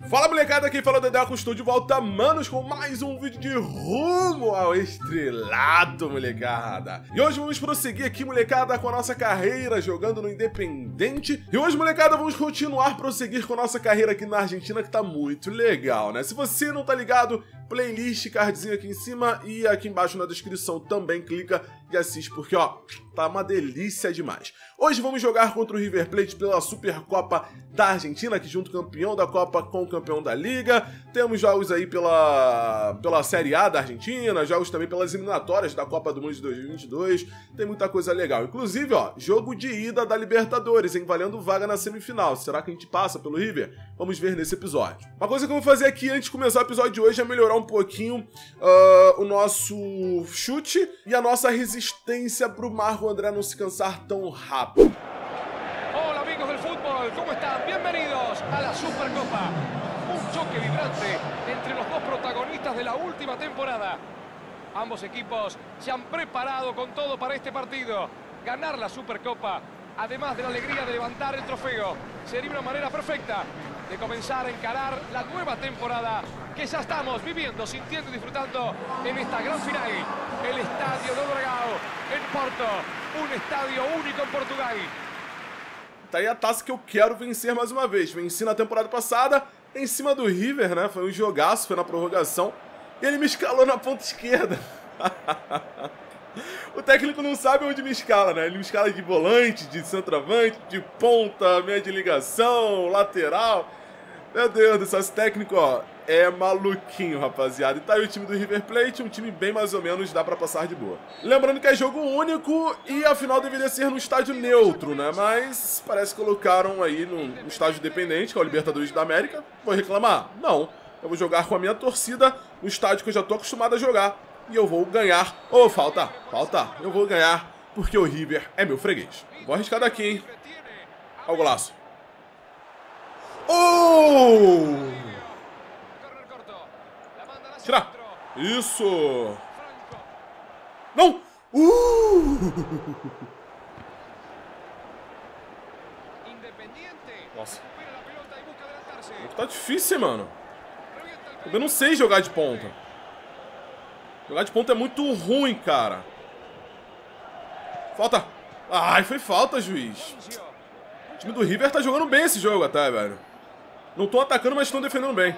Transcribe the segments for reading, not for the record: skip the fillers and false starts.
Fala molecada, quem fala é o Dedeco, estou de volta, manos, com mais um vídeo de rumo ao estrelato, molecada. E hoje vamos prosseguir aqui, molecada, com a nossa carreira jogando no Independente. E hoje, molecada, vamos continuar prosseguir com a nossa carreira aqui na Argentina, que tá muito legal, né? Se você não tá ligado, playlist, cardzinho aqui em cima e aqui embaixo na descrição também, clica e assiste, porque ó, tá uma delícia demais. Hoje vamos jogar contra o River Plate pela Supercopa da Argentina, que junto campeão da Copa com o campeão da Liga. Temos jogos aí pela Série A da Argentina, jogos também pelas eliminatórias da Copa do Mundo de 2022. Tem muita coisa legal. Inclusive, ó, jogo de ida da Libertadores, hein, valendo vaga na semifinal. Será que a gente passa pelo River? Vamos ver nesse episódio. Uma coisa que eu vou fazer aqui antes de começar o episódio de hoje é melhorar um pouquinho o nosso chute e a nossa resistência pro Marco André não se cansar tão rápido. Hola amigos del fútbol, ¿cómo están? Bienvenidos a la Supercopa. Un choque vibrante entre los dos protagonistas de la última temporada. Ambos equipos se han preparado con todo para este partido. Ganar la Supercopa, además de la alegría de levantar el trofeo, sería una manera perfecta de comenzar a encarar la nueva temporada que ya estamos viviendo, sintiendo y disfrutando en esta gran final. El Estadio do Dragão, en Porto, un estadio único en Portugal. Tá aí a taça que eu quero vencer mais uma vez. Venci na temporada passada, em cima do River, né? Foi um jogaço, foi na prorrogação. E ele me escalou na ponta esquerda. O técnico não sabe onde me escala, né? Ele me escala de volante, de centroavante, de ponta, meia de ligação, lateral. Meu Deus do céu, esse técnico, ó, é maluquinho, rapaziada. E tá aí o time do River Plate, um time bem mais ou menos, dá pra passar de boa. Lembrando que é jogo único e a final deveria ser no estádio neutro, né? Mas parece que colocaram aí no estádio independente, que é o Libertadores da América. Vou reclamar? Não. Eu vou jogar com a minha torcida no estádio que eu já tô acostumado a jogar. E eu vou ganhar. Oh, falta. Eu vou ganhar porque o River é meu freguês. Vou arriscar daqui, hein? Olha o golaço. Oh! Tira! Isso! Não! Nossa. Tá difícil, mano. Eu não sei jogar de ponta. Jogar de ponta é muito ruim, cara. Falta! Ai, foi falta, juiz. O time do River tá jogando bem esse jogo até, velho. Não estão atacando, mas estão defendendo bem.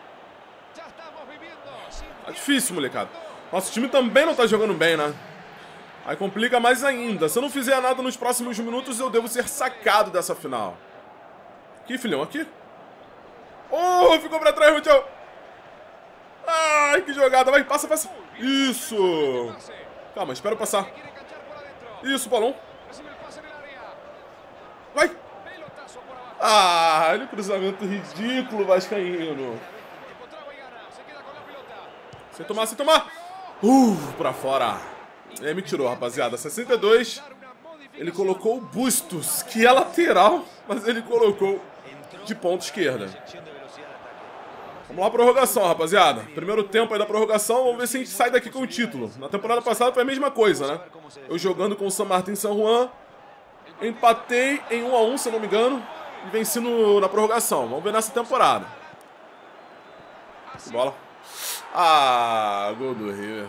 Tá difícil, molecada. Nosso time também não tá jogando bem, né? Aí complica mais ainda. Se eu não fizer nada nos próximos minutos, eu devo ser sacado dessa final. Aqui, filhão, aqui. Oh, ficou pra trás, Rutiel. Ai, que jogada. Vai, passa. Isso. Calma, espera eu passar. Isso, balão. Vai. Ah, olha o cruzamento ridículo, vascaíno. Sem tomar. Pra fora. Ele me tirou, rapaziada. 62. Ele colocou o Bustos, que é lateral, mas ele colocou de ponta esquerda. Vamos lá, prorrogação, rapaziada. Primeiro tempo aí da prorrogação, vamos ver se a gente sai daqui com o título. Na temporada passada foi a mesma coisa, né? Eu jogando com o San Martín San Juan, empatei em 1 a 1, se eu não me engano, e venci na prorrogação. Vamos ver nessa temporada. Bola. Ah, gol do River.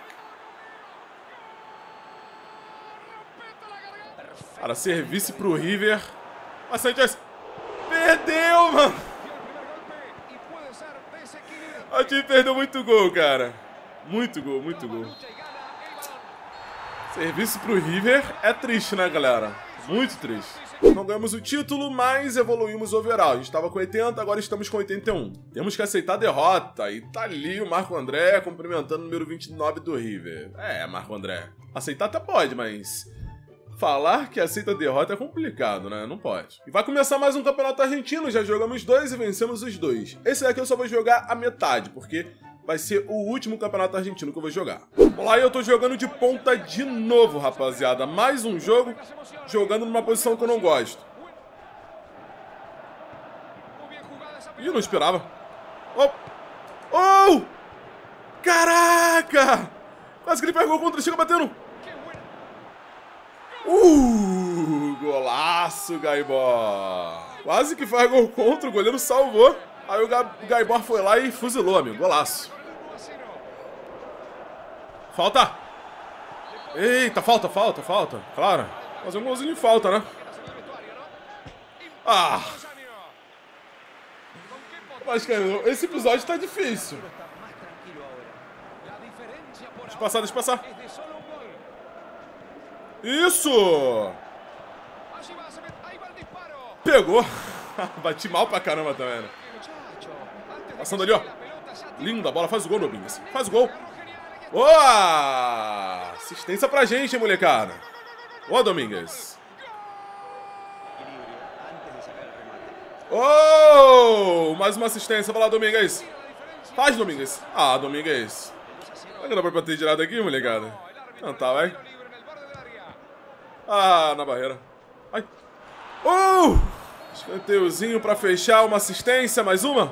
Cara, serviço pro River. Mas Sanchez perdeu, mano. O time perdeu muito gol, cara. Muito gol. Serviço pro River é triste, né, galera? Muito triste. Não ganhamos o título, mas evoluímos overall. A gente estava com 80, agora estamos com 81. Temos que aceitar a derrota. E tá ali o Marco André cumprimentando o número 29 do River. É, Marco André. Aceitar até pode, mas falar que aceita a derrota é complicado, né? Não pode. E vai começar mais um campeonato argentino. Já jogamos 2 e vencemos os 2. Esse daqui eu só vou jogar a metade, porque vai ser o último campeonato argentino que eu vou jogar. Vamos lá, eu tô jogando de ponta de novo, rapaziada. Mais um jogo, jogando numa posição que eu não gosto. Ih, não esperava. Oh! Caraca! Quase que ele pegou contra, chega batendo. Golaço, Gaibó. Quase que faz gol contra, o goleiro salvou. Aí o Gaibor foi lá e fuzilou, amigo. Golaço. Falta. Eita, falta. Claro. Fazer um golzinho de falta, né? Ah. Mas, cara, esse episódio tá difícil. Deixa passar. Isso! Pegou. Bati mal pra caramba também, né? Passando ali, ó. Linda, a bola faz o gol, Domingues. Faz o gol. Boa! Assistência pra gente, hein, molecada. Boa, Domingues. Oh! Mais uma assistência. Vai lá, Domingues. Faz, Domingues. Ah, Domingues. Será que dá pra ter tirado aqui, molecada? Não tá, vai. Ah, na barreira. Ai. Escanteuzinho pra fechar. Uma assistência. Mais uma.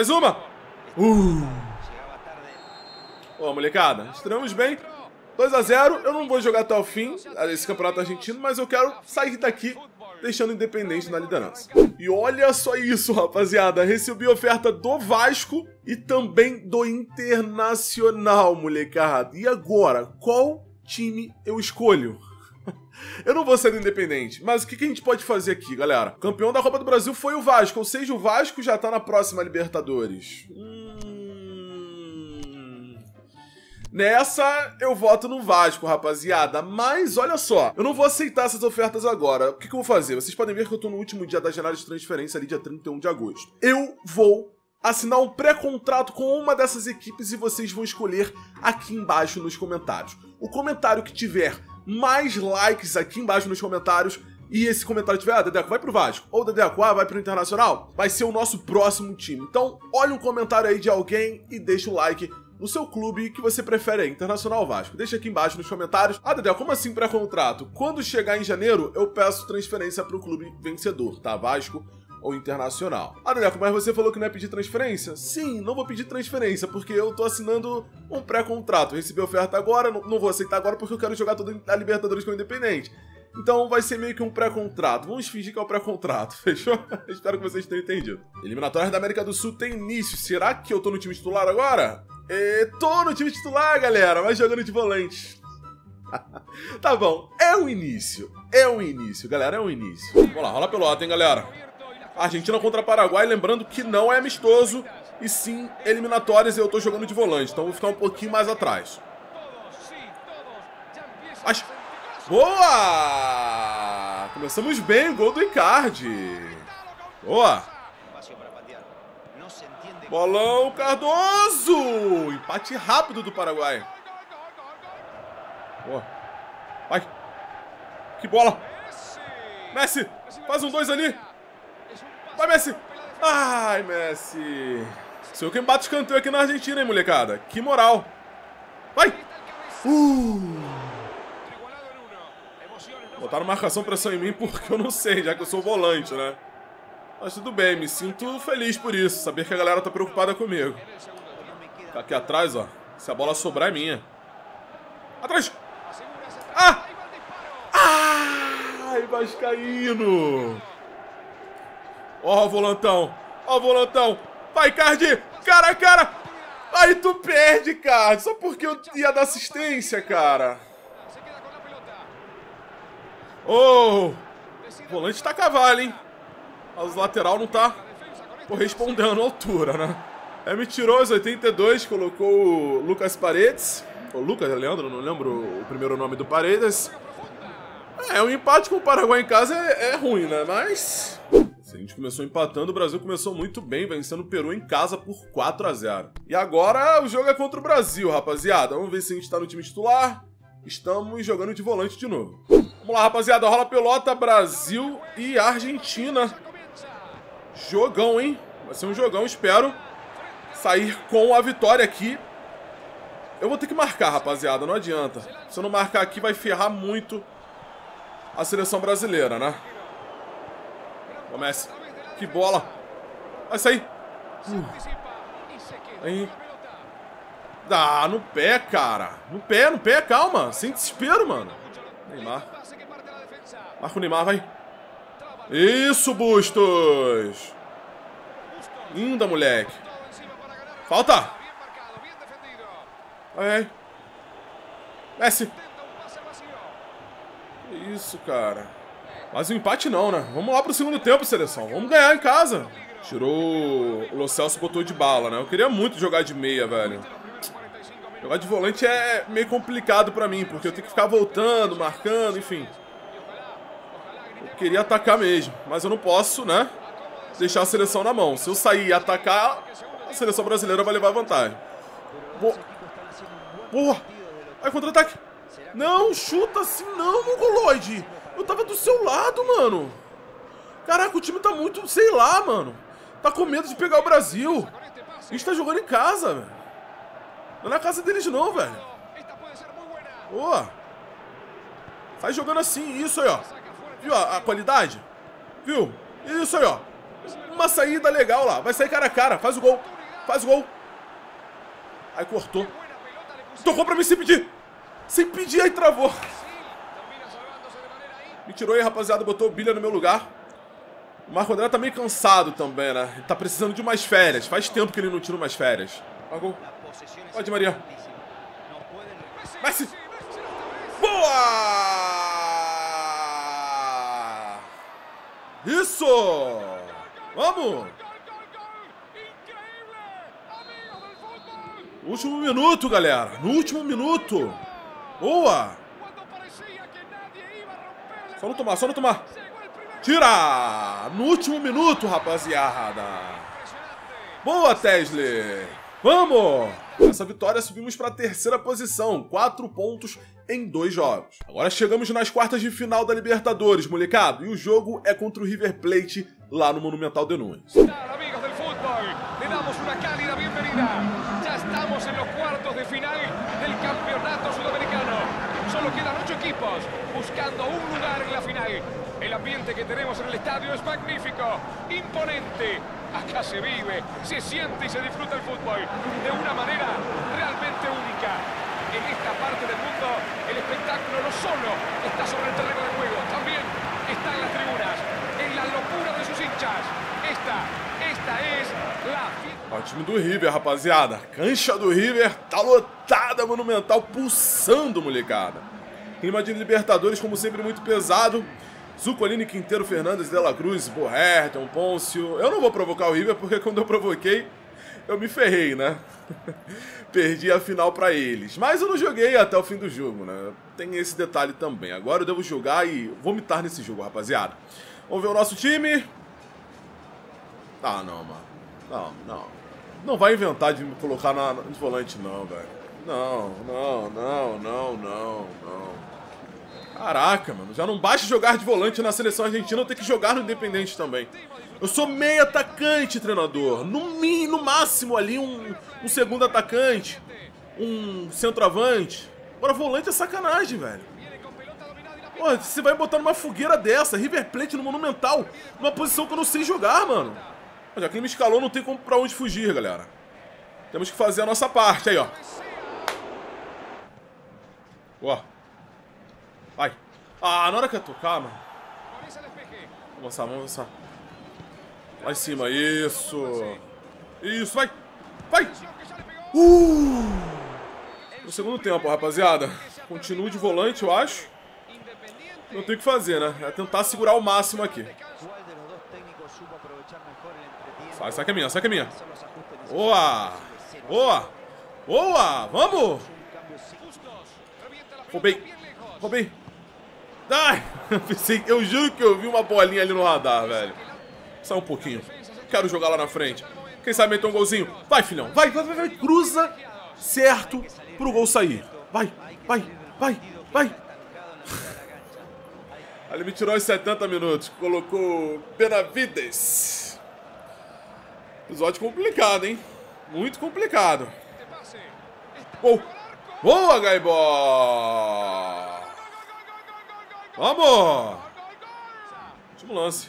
Ó, molecada. Estreamos bem. 2 a 0. Eu não vou jogar até o fim esse campeonato argentino, mas eu quero sair daqui deixando o Independente na liderança. E olha só isso, rapaziada. Recebi oferta do Vasco e também do Internacional, molecada. E agora, qual time eu escolho? Eu não vou ser do Independente, mas o que a gente pode fazer aqui, galera? O campeão da Copa do Brasil foi o Vasco, ou seja, o Vasco já tá na próxima Libertadores. Nessa, eu voto no Vasco, rapaziada. Mas, olha só, eu não vou aceitar essas ofertas agora. O que eu vou fazer? Vocês podem ver que eu tô no último dia da janela de transferência, ali dia 31 de agosto. Eu vou assinar um pré-contrato com uma dessas equipes e vocês vão escolher aqui embaixo nos comentários. O comentário que tiver mais likes aqui embaixo nos comentários e esse comentário tiver, Dedeco, vai pro Vasco, ou Dedeco, vai pro Internacional, vai ser o nosso próximo time. Então, olha um comentário aí de alguém e deixa o like no seu clube que você prefere aí, Internacional ou Vasco. Deixa aqui embaixo nos comentários. Ah, Dedeco, como assim pré-contrato? Quando chegar em janeiro, eu peço transferência pro clube vencedor, tá? Vasco ou Internacional. Ah, Dedeco, mas você falou que não ia pedir transferência? Sim, não vou pedir transferência, porque eu tô assinando um pré-contrato. Recebi a oferta agora, não vou aceitar agora porque eu quero jogar toda a Libertadores com o Independente. Então vai ser meio que um pré-contrato. Vamos fingir que é um pré-contrato, fechou? Espero que vocês tenham entendido. Eliminatórias da América do Sul tem início. Será que eu tô no time titular agora? Tô no time titular, galera, mas jogando de volante. Tá bom, é um início, galera, é um início. Vamos lá, rola a pelota, hein, galera. Argentina contra Paraguai, lembrando que não é amistoso, e sim eliminatórias, e eu tô jogando de volante, então vou ficar um pouquinho mais atrás. Mas... Boa! Começamos bem, gol do Icardi. Boa! Bolão Cardoso! Empate rápido do Paraguai. Boa. Vai. Que bola. Messi. Faz um 2 ali. Vai, Messi. Ai, Messi. Sou eu quem bate escanteio aqui na Argentina, hein, molecada. Que moral. Vai. Botaram marcação, pressão em mim porque eu não sei, já que eu sou volante, né? Mas tudo bem, me sinto feliz por isso. Saber que a galera tá preocupada comigo. Ficar aqui atrás, ó. Se a bola sobrar, é minha. Atrás! Ah! Ai, Vascaíno! Ó o volantão! Ó o volantão! Vai, Cardi! Cara a cara! Aí tu perde, Cardi! Só porque eu ia dar assistência, cara! Oh! O volante tá cavalo, hein? Os lateral não tá correspondendo à altura, né? Me tirou os 82, colocou o Lucas Paredes. O Lucas, Leandro, não lembro o primeiro nome do Paredes. Um empate com o Paraguai em casa é ruim, né? Mas... a gente começou empatando, o Brasil começou muito bem, vencendo o Peru em casa por 4 a 0. E agora o jogo é contra o Brasil, rapaziada. Vamos ver se a gente tá no time titular. Estamos jogando de volante de novo. Vamos lá, rapaziada. Rola a pelota, Brasil e Argentina. Jogão, hein? Vai ser um jogão, espero sair com a vitória aqui. Eu vou ter que marcar, rapaziada, não adianta. Se eu não marcar aqui, vai ferrar muito a seleção brasileira, né? Comece. Que bola. Vai sair. Aí. Ah, no pé, cara. No pé, calma. Sem desespero, mano. Neymar. Marca o Neymar, vai. Isso, Bustos. Linda, moleque. Falta. Aí. Messi. Que isso, cara. Mas o empate não, né? Vamos lá pro segundo tempo, seleção. Vamos ganhar em casa. Tirou o Lo Celso, botou de bala, né? Eu queria muito jogar de meia, velho. Jogar de volante é meio complicado pra mim, porque eu tenho que ficar voltando, marcando, enfim. Eu queria atacar mesmo, mas eu não posso, né, deixar a seleção na mão. Se eu sair e atacar, a seleção brasileira vai levar vantagem. Boa! Vai, contra-ataque! Não, chuta assim não, mongoloide! Eu tava do seu lado, mano! Caraca, o time tá muito, sei lá, mano. Tá com medo de pegar o Brasil. A gente tá jogando em casa, velho. Não é na casa deles não, velho. Boa! Sai jogando assim, isso aí, ó. Viu a qualidade? Viu? Isso aí, ó. Uma saída legal lá. Vai sair cara a cara. Faz o gol. Faz o gol. Aí cortou. Tocou pra mim sem pedir. Sem pedir, aí travou. Me tirou aí, rapaziada. Botou o Bilha no meu lugar. O Marco André tá meio cansado também, né? Ele tá precisando de umas férias. Faz tempo que ele não tira umas férias. Ó, gol. Pode, Maria. Messi. Boa! Isso! Vamos! Último minuto, galera. No último minuto. Boa! Só não tomar, só não tomar. Tira! No último minuto, rapaziada. Boa, Tesla. Vamos! Com essa vitória subimos para a terceira posição, 4 pontos em 2 jogos. Agora chegamos nas quartas de final da Libertadores, molecado, e o jogo é contra o River Plate lá no Monumental de Nunes. Amigos del fútbol, le damos una cálida bienvenida. Ya estamos en los cuartos de final del campeonato sudamericano. Solo quedan 8 equipos buscando un lugar en la final. El ambiente que tenemos en el estadio es magnífico, imponente. Acá se vive, se siente y se disfruta el fútbol de una manera realmente única. En esta parte del mundo, el espectáculo no solo está sobre el terreno de juego, también está en las tribunas, en la locura de sus hinchas. Esta es la... Ó, o time do River, rapaziada. Cancha do River tá lotada, Monumental, pulsando, molecada. Clima de Libertadores, como sempre, muito pesado. Zucolini, Quinteiro, Fernandes, De La Cruz, Boherton, Pôncio. Eu não vou provocar o River porque quando eu provoquei, eu me ferrei, né? Perdi a final pra eles. Mas eu não joguei até o fim do jogo, né? Tem esse detalhe também. Agora eu devo jogar e vomitar nesse jogo, rapaziada. Vamos ver o nosso time. Ah, não, mano. Não vai inventar de me colocar de volante, não, velho. Não. Caraca, mano, já não basta jogar de volante na seleção argentina, eu tenho que jogar no Independente também. Eu sou meio atacante, treinador. No máximo ali um segundo atacante, um centroavante. Agora volante é sacanagem, velho. Pô, você vai botar numa fogueira dessa, River Plate no Monumental, numa posição que eu não sei jogar, mano. Já que ele me escalou, não tem como pra onde fugir, galera. Temos que fazer a nossa parte aí, ó. Ó. Vai. Ah, na hora que eu tocar, mano. Vamos avançar. Lá em cima, isso. Isso, vai. Vai. No segundo tempo, rapaziada. Continuo de volante, eu acho. Não tem o que fazer, né? É tentar segurar o máximo aqui. Sai que é minha, sai que é minha. Boa. Vamos. Roubei. Ai, eu juro que eu vi uma bolinha ali no radar, velho. Só um pouquinho. Quero jogar lá na frente. Quem sabe meter um golzinho. Vai, filhão. Vai. Cruza certo pro gol sair. Vai. Ali me tirou os 70 minutos. Colocou Benavides. Episódio complicado, hein? Muito complicado. Boa, Gaibó! Vamos! Último lance.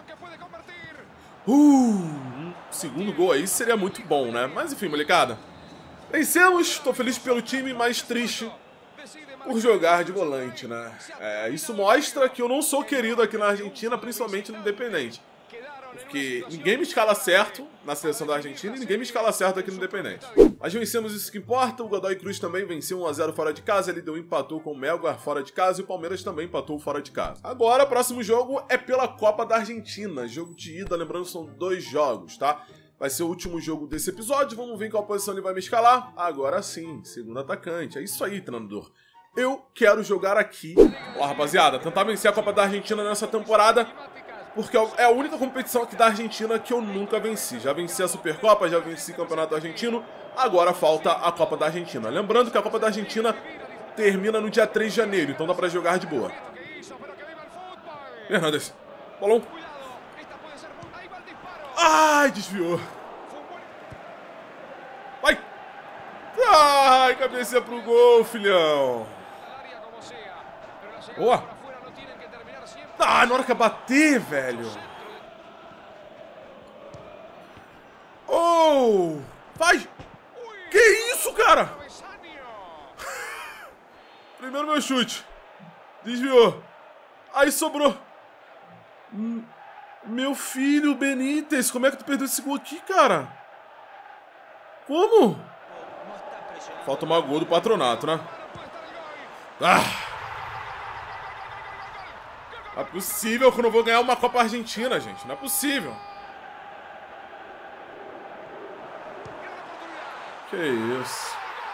Um segundo gol aí seria muito bom, né? Mas enfim, molecada. Vencemos, tô feliz pelo time, mas triste por jogar de volante, né? Isso mostra que eu não sou querido aqui na Argentina, principalmente no Independente. porque ninguém me escala certo na seleção da Argentina e ninguém me escala certo aqui no Independente. Mas vencemos, isso que importa. O Godoy Cruz também venceu 1-0 fora de casa, ele empatou com o Melgar fora de casa e o Palmeiras também empatou fora de casa. Agora, o próximo jogo é pela Copa da Argentina, jogo de ida, lembrando que são 2 jogos, tá? Vai ser o último jogo desse episódio, vamos ver em qual posição ele vai me escalar. Agora sim, segundo atacante. É isso aí, treinador. Eu quero jogar aqui. Ó, rapaziada, tentar vencer a Copa da Argentina nessa temporada, porque é a única competição aqui da Argentina que eu nunca venci. Já venci a Supercopa, já venci o Campeonato Argentino, agora falta a Copa da Argentina. Lembrando que a Copa da Argentina termina no dia 3 de janeiro, então dá pra jogar de boa. Hernandes, bolão. Ai, desviou. Vai. Ai, cabeceia pro gol, filhão. Boa. Ah, na hora que ia bater, velho. Oh, vai. Que isso, cara? Primeiro meu chute. Desviou. Aí sobrou. Meu filho, Benítez, como é que tu perdeu esse gol aqui, cara? Como? Falta tomar gol do Patronato, né? Ah! Não é possível que eu não vou ganhar uma Copa Argentina, gente. Não é possível. Que isso?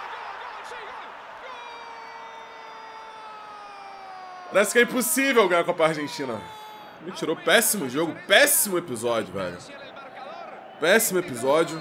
Parece que é impossível ganhar a Copa Argentina. Me tirou. Péssimo jogo, péssimo episódio, velho. Péssimo episódio.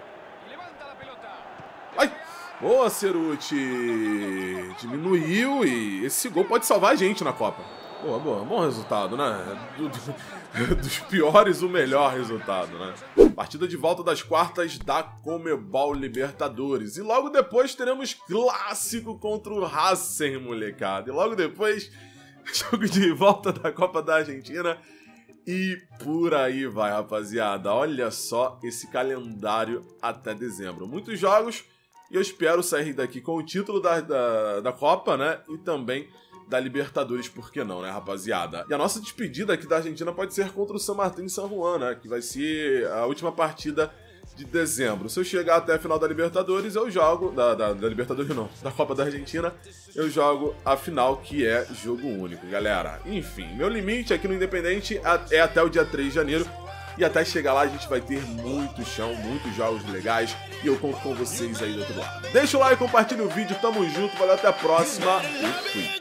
Ai! Boa, Ceruti. Diminuiu e esse gol pode salvar a gente na Copa. Boa, boa. Bom resultado, né? Dos piores, o melhor resultado, né? Partida de volta das quartas da Conmebol Libertadores. E logo depois teremos clássico contra o Racing, molecada. E logo depois, jogo de volta da Copa da Argentina. E por aí vai, rapaziada. Olha só esse calendário até dezembro. Muitos jogos e eu espero sair daqui com o título da Copa, né? E também da Libertadores, por que não, né, rapaziada? E a nossa despedida aqui da Argentina pode ser contra o San Martín San Juan, né? Que vai ser a última partida de dezembro. Se eu chegar até a final da Libertadores, eu jogo... Da Libertadores não, da Copa da Argentina, eu jogo a final, que é jogo único, galera. Enfim, meu limite aqui no Independente é até o dia 3 de janeiro. E até chegar lá a gente vai ter muito chão, muitos jogos legais. E eu conto com vocês aí do outro lado. Deixa o like, compartilha o vídeo, tamo junto, valeu, até a próxima e fui.